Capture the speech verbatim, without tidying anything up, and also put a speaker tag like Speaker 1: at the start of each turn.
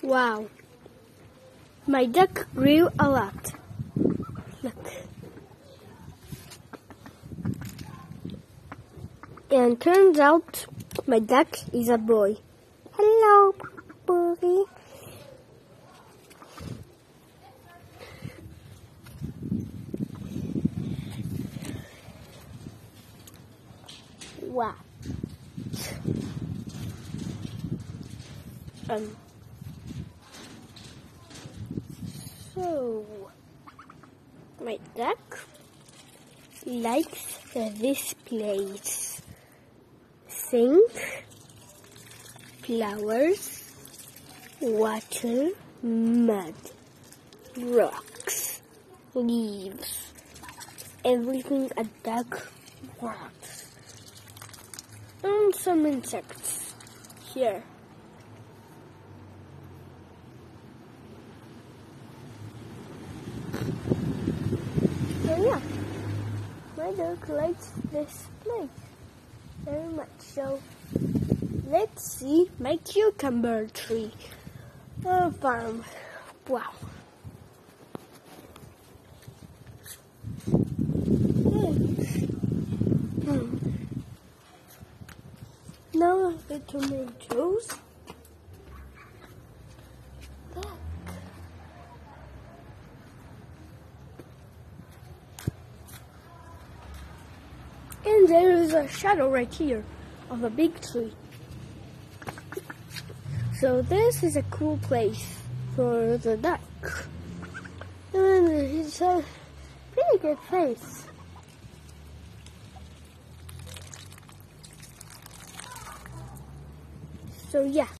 Speaker 1: Wow, my duck grew a lot. Look. And turns out my duck is a boy. Hello, boy. Wow. Um. So, my duck likes this place. Sink, flowers, water, mud, rocks, leaves, everything a duck wants. And some insects here. So yeah, my duck likes this place very much. So let's see my cucumber tree uh, farm. Wow. Hmm. Now the tomatoes. Look. And there is a shadow right here of a big tree. So this is a cool place for the duck. And it's a pretty good place. So yeah.